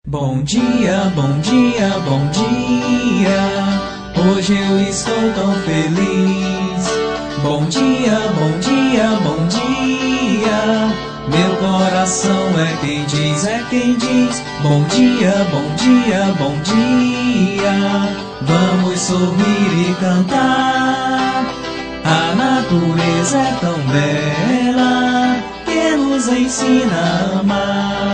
Bom dia, bom dia, bom dia. Hoje eu estou tão feliz. Bom dia, bom dia, bom dia. Meu coração é quem diz, é quem diz. Bom dia, bom dia, bom dia. Vamos sorrir e cantar. A natureza é tão bela que nos ensina a amar.